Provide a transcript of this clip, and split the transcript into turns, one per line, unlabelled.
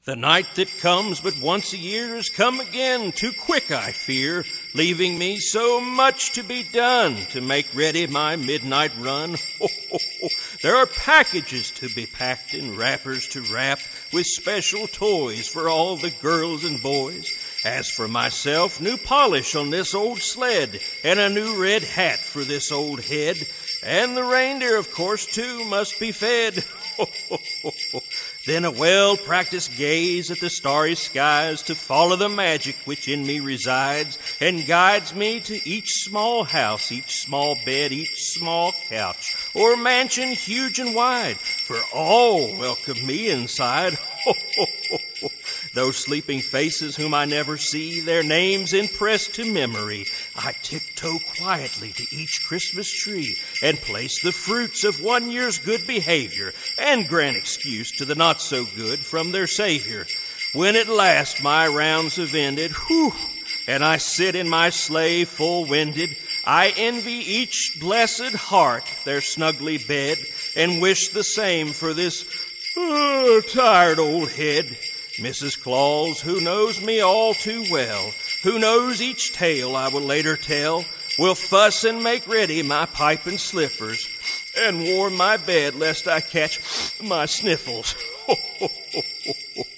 The night that comes but once a year has come again, too quick, I fear, leaving me so much to be done to make ready my midnight run. Ho, ho, ho. There are packages to be packed and wrappers to wrap with special toys for all the girls and boys. As for myself, new polish on this old sled and a new red hat for this old head. And the reindeer, of course, too, must be fed. Ho, ho, ho, ho. Then a well-practiced gaze at the starry skies to follow the magic which in me resides and guides me to each small house, each small bed, each small couch, or mansion huge and wide, for all welcome me inside. Ho, ho, ho, ho. Those sleeping faces whom I never see, their names impressed to memory, I tiptoe quietly to each Christmas tree and place the fruits of 1 year's good behavior and grant excuse to the not-so-good from their Savior. When at last my rounds have ended, whew, and I sit in my sleigh full-winded, I envy each blessed heart their snugly bed and wish the same for this tired old head. Mrs. Claus, who knows me all too well, who knows each tale I will later tell, will fuss and make ready my pipe and slippers and warm my bed lest I catch my sniffles. Ho, ho, ho, ho, ho.